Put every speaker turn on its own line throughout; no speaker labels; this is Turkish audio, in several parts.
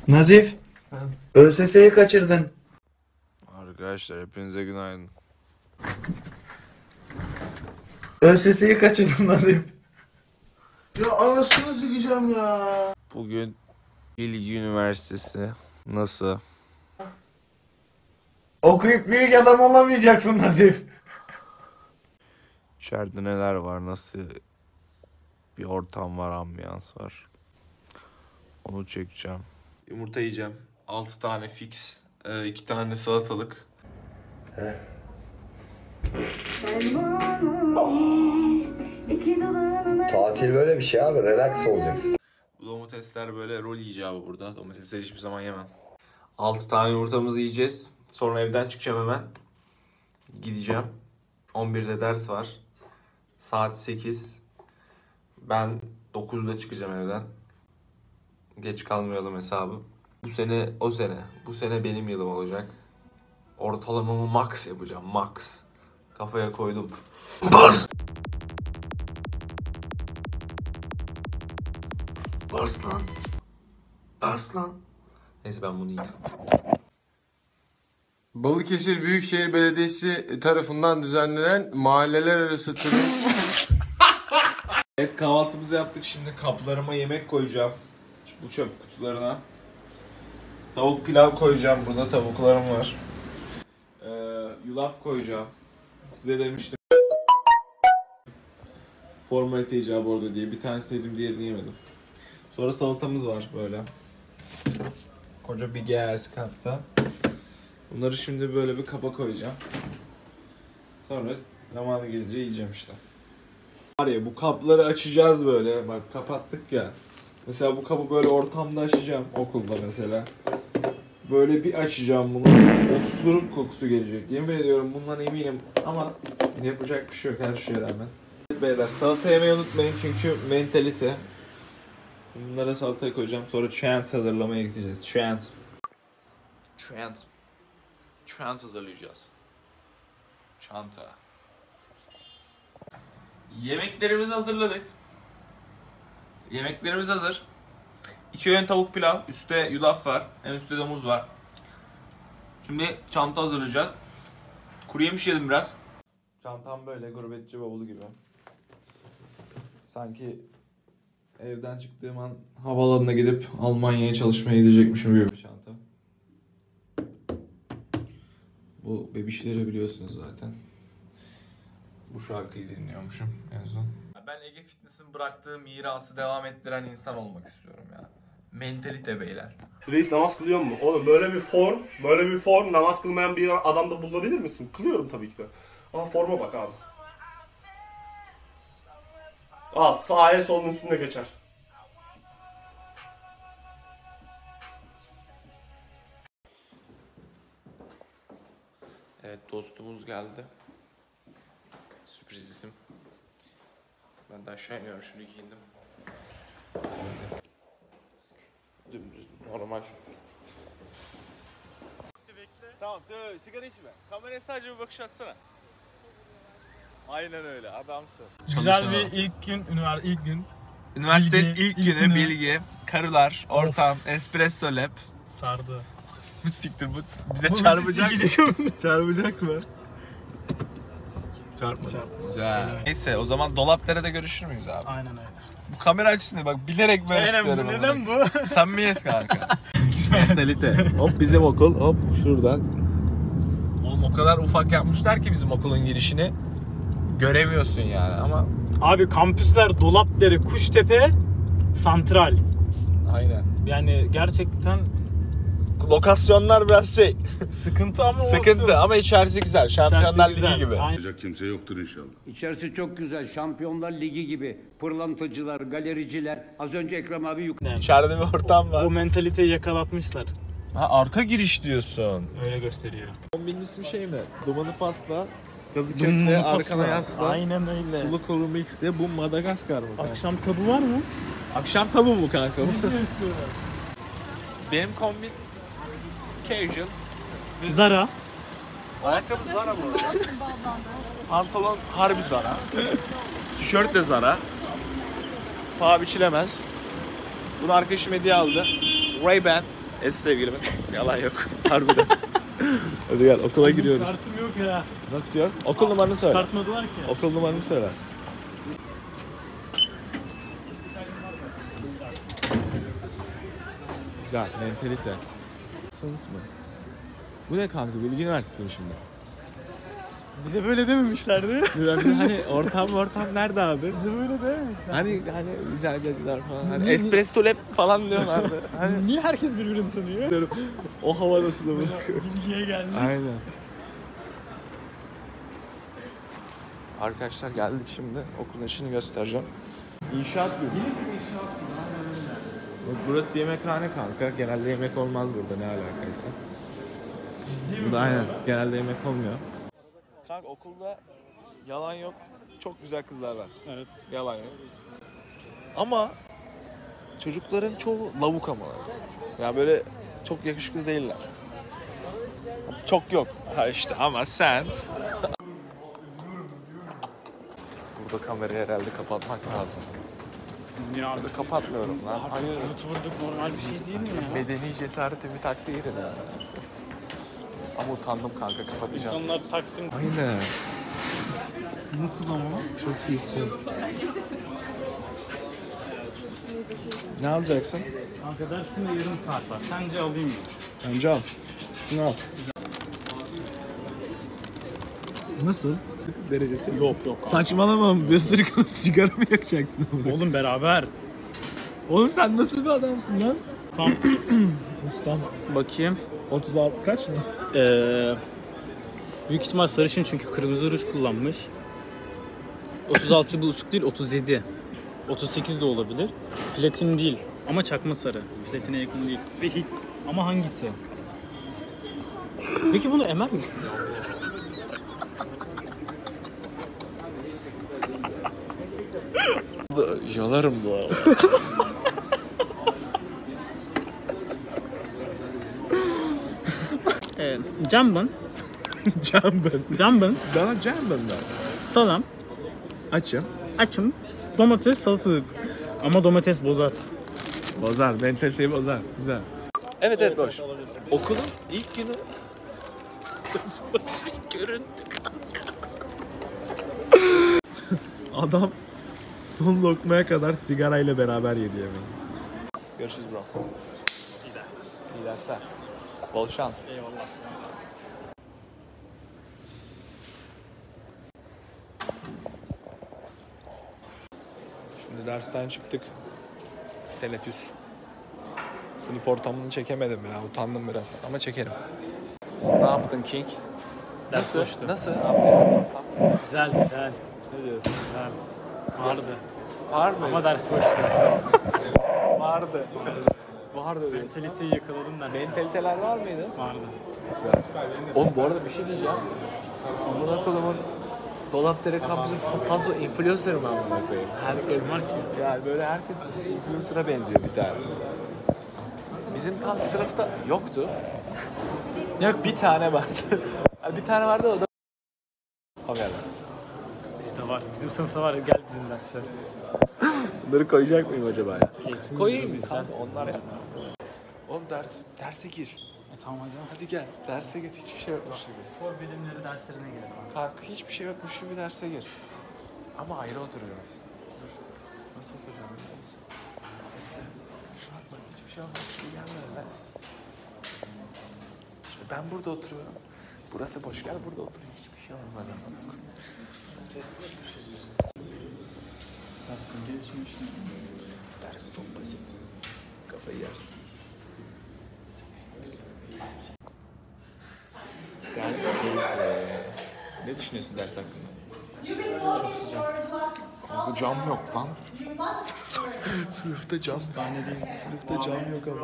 Nazif, ÖSS'yi kaçırdın.
Arkadaşlar hepinize günaydın.
ÖSS'yi kaçırdın Nazif.
Ya anasını sikeceğim ya.
Bugün Bilgi Üniversitesi nasıl?
Okuyup büyük adam olamayacaksın Nazif.
İçeride neler var, nasıl bir ortam var, ambiyans var. Onu çekeceğim. Yumurta yiyeceğim. 6 tane fix, 2 tane salatalık.
Tatil böyle bir şey abi. Relax olacaksın.
Bu domatesler böyle rol icabı burada. Domatesleri hiçbir zaman yemem. 6 tane yumurtamızı yiyeceğiz. Sonra evden çıkacağım hemen. Gideceğim. 11'de ders var. Saat 8. Ben 9'da çıkacağım evden. Geç kalmayalım hesabı. Bu sene o sene. Bu sene benim yılım olacak. Ortalamamı max yapacağım. Max. Kafaya koydum. Bas! Bas lan. Bas lan. Neyse ben bunu yiyeyim.
Balıkesir Büyükşehir Belediyesi tarafından düzenlenen mahalleler arası turun...
Evet, kahvaltımızı yaptık. Şimdi kaplarıma yemek koyacağım. Bu çöp kutularına. Tavuk pilav koyacağım. Burada tavuklarım var. Yulaf koyacağım. Size demiştim. Formalite icabı orada diye. Bir tanesini yedim, diğerini yemedim. Sonra salatamız var böyle. Koca bir GS kapta. Bunları şimdi böyle bir kaba koyacağım. Sonra zamanı gelince yiyeceğim işte. Var ya, bu kapları açacağız böyle. Bak kapattık ya. Mesela bu kapı böyle ortamda açacağım, okulda mesela. Böyle bir açacağım bunu. O susuruk kokusu gelecek. Yemin ediyorum bundan eminim ama yapacak bir şey yok her şeye rağmen. Evet beyler, salata yemeyi unutmayın çünkü mentalite. Bunlara salatayı koyacağım, sonra chant hazırlamaya gideceğiz. Chant hazırlayacağız. Çanta. Yemeklerimizi hazırladık. Yemeklerimiz hazır. 2 öğün tavuk pilav, üstte yulaf var, en üstte de muz var. Şimdi çanta hazırlayacağız. Kuru yemiş yedim biraz. Çantam böyle gurbetçi bavulu gibi. Sanki evden çıktığım an havaalanına gidip Almanya'ya çalışmaya gidecekmişim gibi bir çanta. Bu bebişleri biliyorsunuz zaten. Bu şarkıyı dinliyormuşum en son. Ben Ege Fitness'in bıraktığı mirası devam ettiren insan olmak istiyorum ya. Mentalite beyler.
Reis namaz kılıyor mu? Oğlum böyle bir form namaz kılmayan bir adamda bulabilir misin? Kılıyorum tabii ki de. Ama forma bak abi. Al sağ el solun üstünde geçer.
Evet, dostumuz geldi. Sürpriz isim. Ben de aşağı iniyorum, şimdi giyindim. Dümdüz, normal. Tamam, sigara içme. Kameraya sadece bir bakış atsana. Aynen öyle, adamsın.
Güzel bir ilk gün, ilk gün.
Üniversitenin
Bilgi,
ilk günü, bilgi, karılar, ortam, espresso lab.
Sardı.
Siktir bu bize çarpacak mı? Çarpacak mı? Çarpma. Güzel. Neyse, o zaman Dolapdere'de görüşür müyüz abi?
Aynen öyle.
Bu kamera açısını bak bilerek böyle tutuyorum.
Neden bu?
Samimiyet kanka. Mentalite. Hop bizim okul, hop şuradan. Oğlum o kadar ufak yapmışlar ki bizim okulun girişini. Göremiyorsun yani ama.
Abi kampüsler Dolapdere, Kuştepe, Santral.
Aynen.
Yani gerçekten
Lokasyonlar biraz
sıkıntı ama
sıkıntı
olsun.
ama içerisi güzel. Şampiyonlar
İçerisi
Ligi
güzel.
gibi.
Aynen.
Kimse yoktur inşallah.
İçerisi çok güzel. Şampiyonlar Ligi gibi. Pırlantacılar, galericiler. Az önce Ekrem abi
İçeride bir ortam var.
O mentaliteyi yakalatmışlar.
Ha, arka giriş diyorsun.
Öyle gösteriyor.
Kombinin ismi şey mi? Dumanı pasla, gazı kökle, arkana yasla.
Aynen öyle.
Sulu kuru mix de bu Madagaskar mı? Kanka?
Akşam tabu var mı?
Akşam tabu mu kanka? Benim kombin casual.
Zara.
Ayakkabı Zara mı? Pantolon harbi Zara. Tişört de Zara. Paha biçilemez. Bunu arkadaşım hediye aldı. Ray-Ban. Eski sevgilimin. Yalan yok. Harbiden. Hadi gel okula giriyoruz.
Kartım yok ya.
Nasıl yok? Okul numaranı söyle.
Kartmadılar ki.
Okul numaranı söylersin. Güzel, mentalite. Sınıf mı? Bu ne kanka? Bilgi Üniversitesi mi şimdi?
Bize böyle dememişlerdi.
Hani ortam nerede abi?
Bize böyle dememişler.
Hani güzel dediler falan. Hani espresso lab falan diyorlardı. Hani
Niye herkes birbirini tanıyor?
diyorum, o hava nasıl da bırakıyor.
Bilgiye geldik.
Aynen. Arkadaşlar geldik şimdi. Okulun içini göstereceğim. İnşaat gibi. Yine bir inşaat gibi. Bak burası yemekhane kanka. Genelde yemek olmaz burada, ne alakaysa. Burada aynen. Genelde yemek olmuyor. Kanka okulda yalan yok. Çok güzel kızlar var.
Evet.
Yalan yok. Ama çocukların çoğu lavuk ama. Ya böyle çok yakışıklı değiller. Çok yok. Ha işte ama sen... Burada kamerayı herhalde kapatmak lazım.
Ya
Burada kapatmıyorum lan. Hani
YouTuber'lık normal bir şey değil mi ya?
medeni cesareti bir taktiği ya. Ama utandım kanka, kapatacağım.
İnsanlar Taksim...
Aynen.
Nasıl ama?
Çok iyisin. Ne alacaksın?
Kanka dersinde yarım saat var. Sence alayım mı?
Bence al. Şunu al. Nasıl? Derecesi?
Yok.
Saçmalama. Bir ısırık alıp sigara mı yakacaksın orada?
Oğlum beraber.
Oğlum sen nasıl bir adamsın lan?
Tam
Ustam.
bakayım.
36 kaç mı?
Büyük ihtimal sarışın çünkü kırmızı ruj kullanmış. 36,5 değil 37. 38 de olabilir. Platin değil ama çakma sarı. Platine yakın değil. Ve hit. Ama hangisi? Peki bunu emer misin?
Yalarım bu arada.
Jambon,
Jambon. Bana jambon ver.
salam,
Açım.
açım, domates, salatalık. Ama domates bozar.
Bozar. Mentaliteyi bozar. Güzel. Evet boş. Okulun ilk günü görüntü kanka. Adam son lokmaya kadar sigarayla beraber yedi yemeği. Görüşürüz bro. İyi dersler. Bol şans.
Eyvallah.
Şimdi dersten çıktık. Teneffüs. Sınıf ortamını çekemedim ya. Utandım biraz ama çekerim. Ne yaptın King?
Ders boştu.
Nasıl? Abi
Güzel.
ne diyorsun?
Güzel. Vardı.
Var mı?
Ama ders boştu.
Vardı. Vardı diyorsun.
Mentaliteyi yakaladım derste.
Mentaliteler var mıydı?
Vardı.
Oğlum bu arada bir şey diyeceğim. Amına kodumun Dolapdere kampüsün fazla influencer mı amına koyayım?
Kim var ki?
Yani böyle herkes influencer'a benziyor bir tane. Bizim sınıfta yoktu. Yok bir tane vardı. Bir tane vardı o da haberler.
Bizde var. Bizim sınıfta var. Gel bizim dersler.
Bunları koyacak mıyım acaba ya? Koyayım mı?
Biz
Tamam,
ders.
onlar yapma. Oğlum derse gir.
Tamam hadi.
Hadi gel. Derse geç, hiçbir şey yokmuş gibi.
Spor bilimleri derslerine gel.
Kanka hiçbir şey yokmuş gibi derse gir. Ama ayrı oturacağız. Dur. Nasıl oturacağım biliyor musun? Şu an bak hiçbir şey olmaz gibi gelmedi lan. Şimdi ben burada oturuyorum. Burası boş, gel burada otur. Hiçbir şey olmadı. Test nasıl bir çözüyorsunuz?
Dersin gelişmiş.
Ders çok basit. Kafayı yersin. Ders keyifli. Ne düşünüyorsun ders hakkında? Çok sıcak. Kanka cam yok lan. Sınıfta cam. Sınıfta cam yok ama.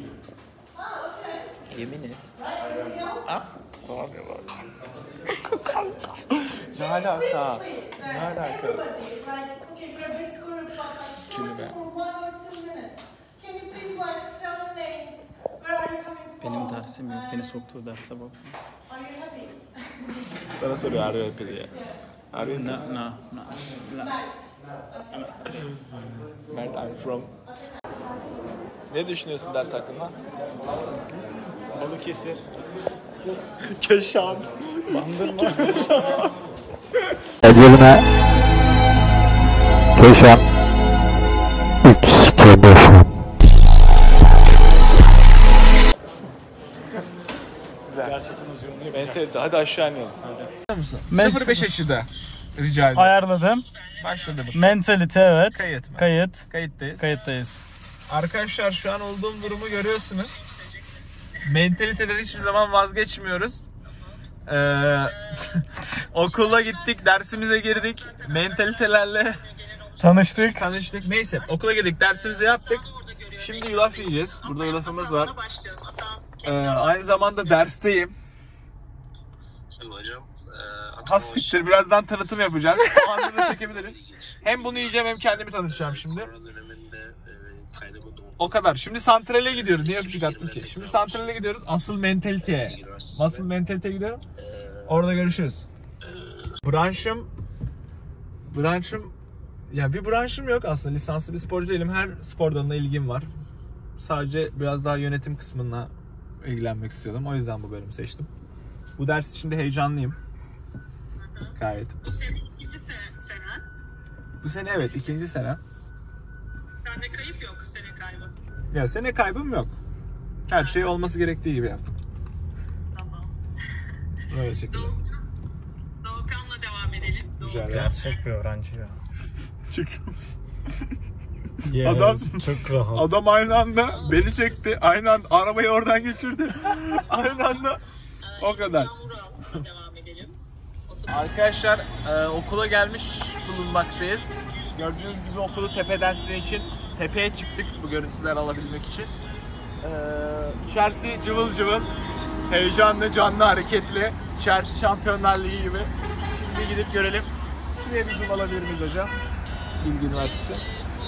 Yemin et. Ha? Var ya bak. Ne alaka? Ne alaka? Kelime.
Benim dersim yok. Beni soktuğu derse bak.
Sana soruyor are you happy diye. Are you happy?
No.
Mert, I'm from. Ne düşünüyorsun ders hakkında?
Balıkesir.
Keşan.
Bandırma.
Edirne, Keşan, 3-5.
Gerçekten uzun.
Mentalite. Hadi aşağı inelim. 05 açıda. Rica ederim.
Ayarladım.
Başladı bu.
Mentalite evet.
Kayıt mı?
Kayıt.
Kayıttayız.
Kayıttayız.
Arkadaşlar şu an olduğum durumu görüyorsunuz. Mentaliteden hiçbir zaman vazgeçmiyoruz. Okula gittik, dersimize girdik. Mentalitelerle
Tanıştık.
tanıştık. Neyse, okula girdik, dersimizi yaptık. Şimdi yulaf yiyeceğiz. Burada yulafımız var. Aynı zamanda dersteyim. Has siktir, birazdan tanıtım yapacağız. O anda da çekebiliriz. Hem bunu yiyeceğim hem kendimi tanıtacağım şimdi. O kadar. Şimdi santrale gidiyoruz. Niye öpücük attım ki? Şimdi santrale gidiyoruz. Asıl mentaliteye. Asıl mentaliteye gidiyorum. Orada görüşürüz. Branşım ya bir branşım yok aslında. Lisanslı bir sporcu değilim. Her spor dalına ilgim var. Sadece biraz daha yönetim kısmına ilgilenmek istiyordum. O yüzden bu bölümü seçtim. Bu ders için de heyecanlıyım. Gayet.
Bu senin ikinci sene.
Bu sene evet, ikinci sene.
Sende kayıp yok, sene kaybı.
Ya sene kaybım yok. Her şey olması gerektiği gibi yaptım.
Tamam.
Öyle şekilde.
Doğukan'la devam edelim.
Güzel ya.
Gerçek bir öğrenci ya.
Çıkıyor musun?
Yes,
Adam-
çok rahat.
Adam aynı anda beni çekti. Aynı anda arabayı oradan geçirdi. Aynı anda o kadar.
Vural devam edelim.
Arkadaşlar okula gelmiş bulunmaktayız. Gördüğünüz gibi okulu tepeden sizin için tepeye çıktık bu görüntüler alabilmek için. İçerisi cıvıl cıvıl, heyecanlı, canlı, hareketli. İçerisi Şampiyonlar Ligi gibi. Şimdi gidip görelim. Şuraya bir zoom alabilir miyiz hocam? Bilgi Üniversitesi.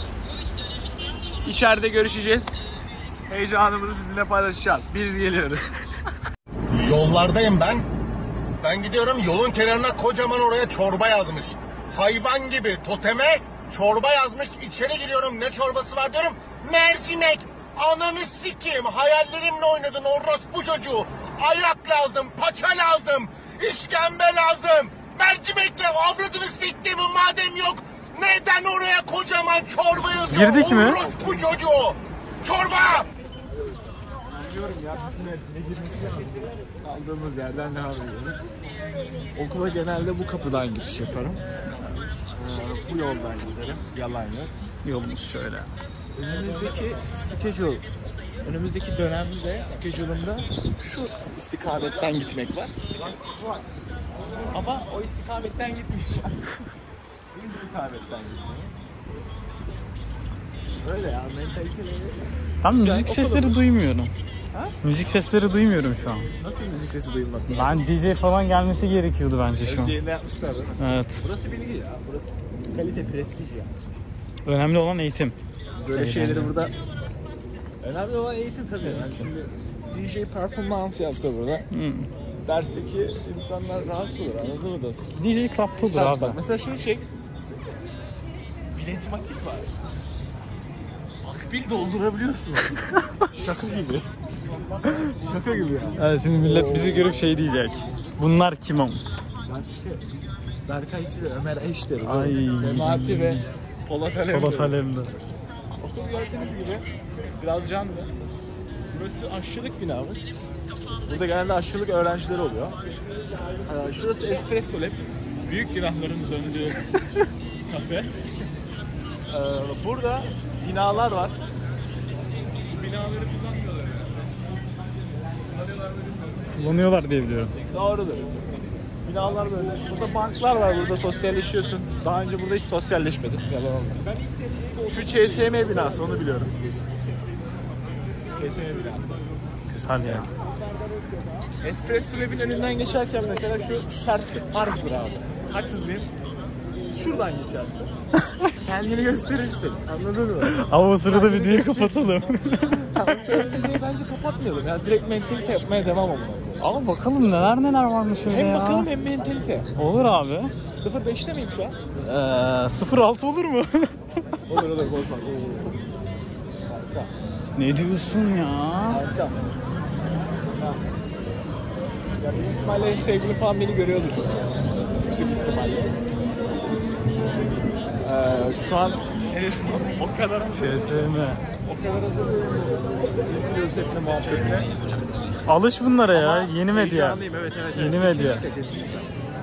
İçeride görüşeceğiz. Heyecanımızı sizinle paylaşacağız. Biz geliyoruz.
Yollardayım ben. Ben gidiyorum, yolun kenarına kocaman oraya çorba yazmış. Hayvan gibi toteme çorba yazmış. İçeri giriyorum, ne çorbası var diyorum. Mercimek. Ananı sikeyim. Hayallerimle oynadın orospu çocuğu. Ayak lazım, paça lazım, işkembe lazım. Mercimekle avradını siktiğimi madem yok. Neden oraya kocaman çorba yazıyor?
Girdik mi?
Orospu çocuğu. Çorba.
Kaldığımız yerden devam edelim. Okula genelde bu kapıdan giriş yaparım. Bu yoldan giderim. Yalan yok.
Yolumuz şöyle.
Önümüzdeki dönemde schedule'ımda şu istikametten gitmek var. Ama o istikametten gitmeyeceğim. Bu istikametten gitmeyeceğim. Öyle ya, mentaliteleri.
Tam müzik
okudum.
sesleri duymuyorum.
Ha?
Müzik sesleri duymuyorum şu an.
Nasıl müzik sesi duyulmadı?
Ben DJ falan gelmesi gerekiyordu bence şu an.
Özyeğinde yapmışlar değil mi?
Evet.
Burası bilgi ya. Burası kalite, prestij ya.
Önemli olan eğitim.
Böyle şeyleri burada... Önemli olan eğitim tabii. Yani şimdi DJ performans yapsa burada, dersteki insanlar rahatsız olur, anladın mı dostum?
DJ Club'da olur
Bak,
abi.
mesela şunu çek. Biletmatik var. Akbil doldurabiliyorsun. Şaka gibi. Şaka gibi ya.
Evet, şimdi millet bizi görüp şey diyecek. Bunlar kim am?
Berkay ve Ömer Eşleri.
Ay.
Memati ve Polat Alemdar.
Polat Alemdar.
Okul gördüğünüz gibi biraz canlı. Burası aşçılık binamız. Burada genelde aşçılık öğrencileri oluyor. Şurası Espresso Lab. Büyük günahların döndüğü kafe. Burada binalar var. Bu binaları kullanmıyorlar.
Kullanıyorlar diye biliyorum.
Doğrudur. Binalar böyle. Burada banklar var. Burada sosyalleşiyorsun. Daha önce burada hiç sosyalleşmedim. Yalan olmasın. Şu ÇSM binası, onu biliyorum. ÇSM binası.
Güzel ya.
Espresso Lab'in önünden geçerken mesela şu şarttır, farzdır abi. Haksız mıyım? Şuradan geçersin. Kendini gösterirsin. Anladın mı?
Ama o sırada videoyu kapatalım.
Videoyu bence kapatmayalım. Ya direkt mentalite yapmaya devam olmalı.
Ama bakalım neler varmış öyle
Hem
ya.
bakalım hem mentalite.
Olur abi.
05'te miyim şu an?
06 olur mu?
Olur bozma. Harika.
Ne diyorsun ya?
Harika. Ya büyük ihtimalle sevgili falan beni görüyordur. Yüksek ihtimalle. Şu an henüz o kadar
SSM.
o kadar hazır etme muhabbetine.
Alış bunlara ya. Yeni medya.
Heyecanlıyım, evet.
Yeni medya.
Kesinlikle.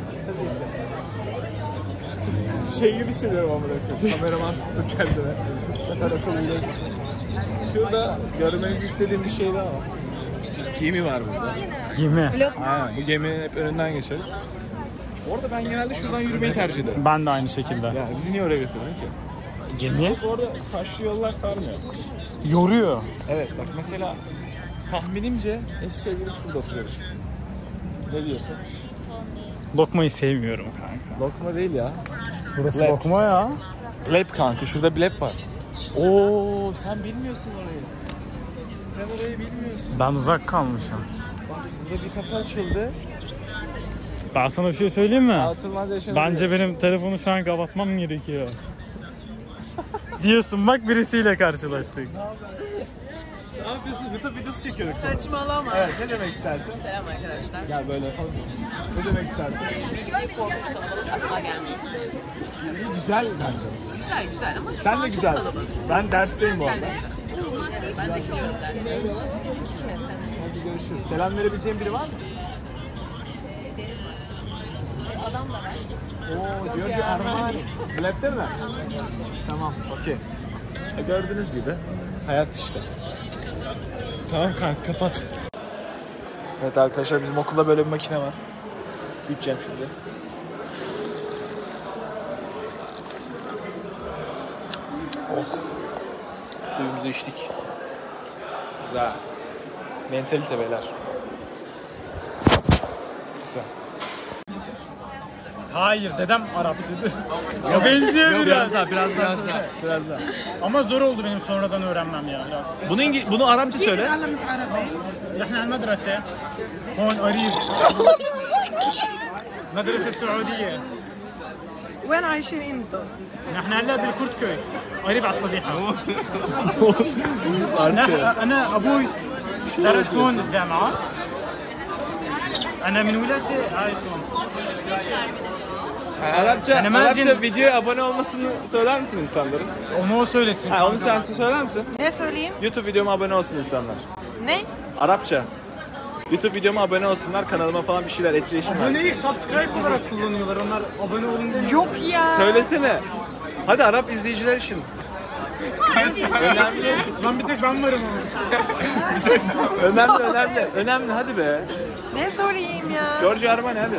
Şey gibi hissediyorum ama bırakıyorum. Kameraman tuttum kendime. Sefer akıllıyla. Şurada görmenizi istediğim bir şey daha var. Gemi var burada.
Gemi.
Aynen, bu geminin hep önünden geçeriz. Orada ben genelde şuradan yürümeyi tercih ederim.
Ben de aynı şekilde.
Yani bizi niye oraya götürdün ki?
Gemi
Orada taşlı yollar sarmıyor.
yoruyor.
Evet bak mesela tahminimce eski sevgilim şurada oturuyoruz. Ne diyorsun?
Lokmayı sevmiyorum kanka.
Lokma değil ya.
Burası
Lep.
lokma ya.
Lep kanka, şurada bir lep var. Oo, sen bilmiyorsun orayı. Sen orayı bilmiyorsun.
Ben uzak kalmışım.
Bak burada bir kafe açıldı.
Ben sana bir şey söyleyeyim mi?
Atılmaz yaşanıyor.
Bence benim telefonu şu an kapatmam gerekiyor. Diyorsun bak birisiyle karşılaştık.
Ne yapıyorsun? YouTube videosu çekiyorduk.
Saçmalama.
Evet, ne demek istersin?
Selam arkadaşlar.
Gel böyle yapalım. Ne demek istersin?
Korkunç kalabalık asla gelmeyin.
Güzel bence.
Güzel ama
Sen de güzelsin. Ben dersteyim bu arada.
ben de gidiyorum derslere.
Hadi görüşürüz. Selam verebileceğin biri var mı?
Adam da var.
Oo, diyor ki Armani. Lab'de mi? Tamam, okey. Gördüğünüz gibi hayat işte. Tamam kanka, kapat. Evet arkadaşlar, bizim okulda böyle bir makine var. Su içeceğim şimdi. Oh. Suyumuzu içtik. Güzel. Mentalite beyler.
Hayır dedem Arap dedi. Ya benziyor biraz.
Biraz daha.
Ama zor oldu benim sonradan öğrenmem ya biraz.
Bunu Arapça söyle.
نحن على المدرسة هون قريب مدرسة السعودية
وين عايشين انتم؟
نحن هلا بالكرتكوي قريب على الصبيحة أنا أبوي درس هون الجامعة أنا من ولادتي عايش هون
Arapça videoya abone olmasını söyler misin insanların?
Onu o söylesin.
Ha, onu sen söyler misin?
Ne söyleyeyim?
YouTube videoma abone olsun insanlar.
Ne?
Arapça. YouTube videoma abone olsunlar, kanalıma falan bir şeyler, etkileşim versin.
Aboneyi subscribe olarak kullanıyorlar. Onlar abone olun demiyor.
Yok ya.
Söylesene. Hadi Arap izleyiciler için. Önemli.
Lan bir tek ben varım ama.
Önemli hadi be.
Ne söyleyeyim ya?
Giorgio Armani hadi.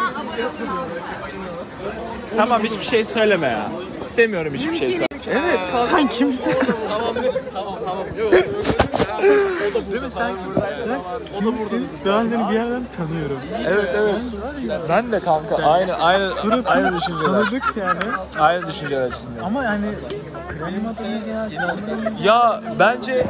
Tamam, hiçbir şey söyleme ya. İstemiyorum hiçbir şey söyleme. Evet,
Sen kimsin?
değil mi sen kimsin?
Kimsin? Ben seni bir yerden tanıyorum.
Evet. Ben de kanka aynı düşünceler.
Tanıdık yani.
Aynı düşünceler içinde.
Ama yani krematını ya.
Ya bence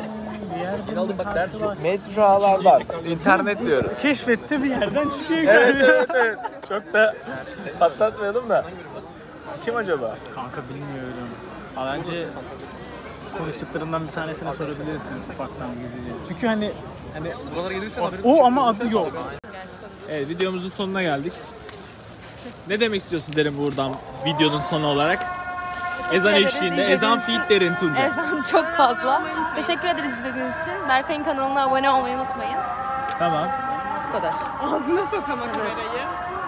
mecralar var. İnternet diyorum.
Keşfette bir yerden çıkıyor
Evet. Çok da patlatmayalım da. Kim acaba?
Kanka bilmiyorum. Bence konuştuklarından bir tanesine sorabilirsin ufaktan gizlice. Çünkü hani
Buralara gelirsen
o ama adı yok.
Evet, videomuzun sonuna geldik. Ne demek istiyorsun derim buradan videonun sonu olarak? Ezan eşliğinde, ezan fiil derin Tunca.
Ezan çok fazla. Teşekkür ederiz izlediğiniz için. Berkay'ın kanalına abone olmayı unutmayın.
Tamam.
Bu kadar.
Ağzına sok ama kamerayı.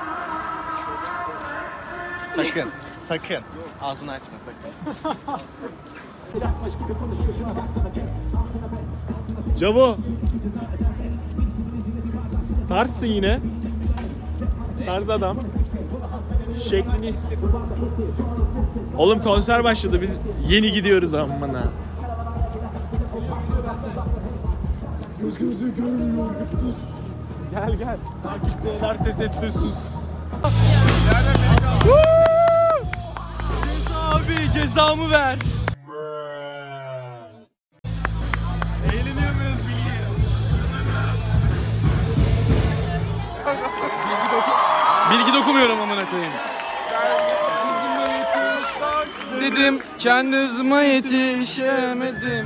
Sakın. Ağzını açma sakın. Cavo. Tarzsın yine. Tarz adam. Şeklini. Oğlum konser başladı. Biz yeni gidiyoruz amına. Gözümüzü görmüyor. Gel. Takipteler ses etme sus. Abi cezamı ver. Eğleniyor muyuz bilgi dokumuyorum amına koyayım.
Yetişemedim, kendi hızıma yetişemedim.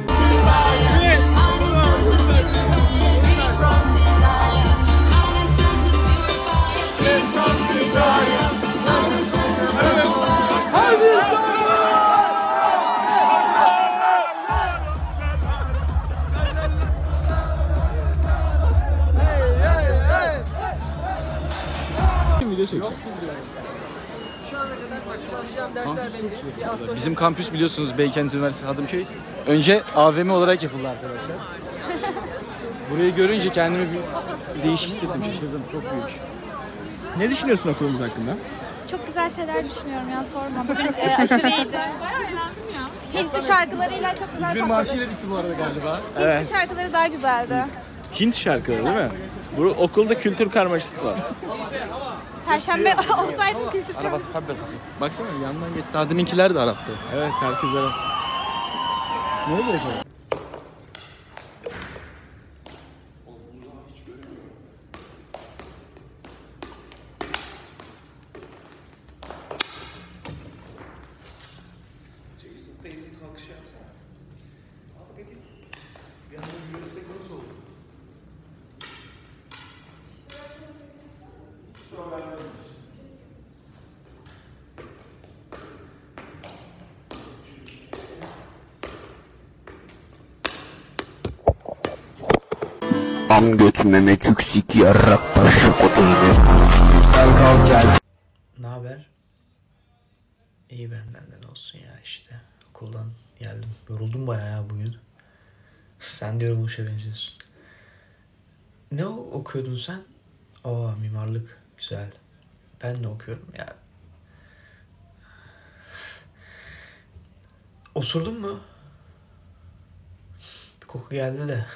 Video çekeceğim. Bizim kampüs biliyorsunuz Beykent Üniversitesi Hadımköy. Önce AVM olarak yapıldı arkadaşlar. Burayı görünce kendimi bir değişik hissettim, şaşırdım. Çok büyük. Ne düşünüyorsun okulumuz hakkında?
Çok güzel şeyler düşünüyorum ya, sorma. Bugün aşırı iyiydi. Hintli şarkılarıyla çok güzel
İzmir
patladık.
marşıyla bitti bu arada galiba.
Hintli şarkıları daha güzeldi.
Hint şarkıları değil mi? Bu okulda kültür karmaşası var.
Perşembe olsaydım kültür
Arabası pembe. Baksana yandan gitti. Daha deminkiler de Arap'tı.
Evet, herkes Arap.
Ne oldu acaba?
Am götüme çüksik yarrak taşı 31. Gel kalk gel.
Ne haber? İyi benden de olsun ya işte. Okuldan geldim. Yoruldum bayağı ya bugün. Sen de yorulmuşa benziyorsun. Ne okuyordun sen? Aa, mimarlık. Güzel. Ben de okuyorum ya. Osurdun mu? Bir koku geldi de.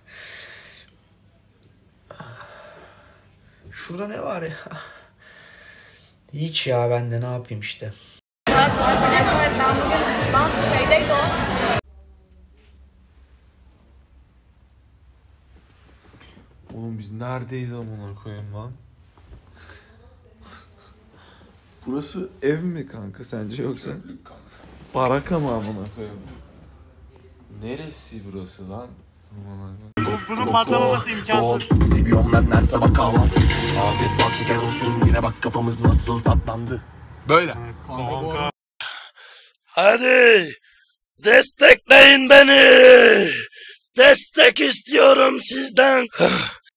Şurada ne var ya? Hiç ya, ben de ne yapayım işte.
Evet, ben bugün şeydeydi o.
Oğlum biz neredeyiz amına koyayım lan? Burası ev mi kanka sence yoksa? Baraka mı amına koyayım? Neresi burası lan?
Bunun patlamaması imkansız.
Seviyorum ben her sabah kahvaltı. Afiyet bal şeker olsun, yine bak kafamız nasıl tatlandı.
Böyle.
Kanka.
Hadi destekleyin beni. Destek istiyorum sizden.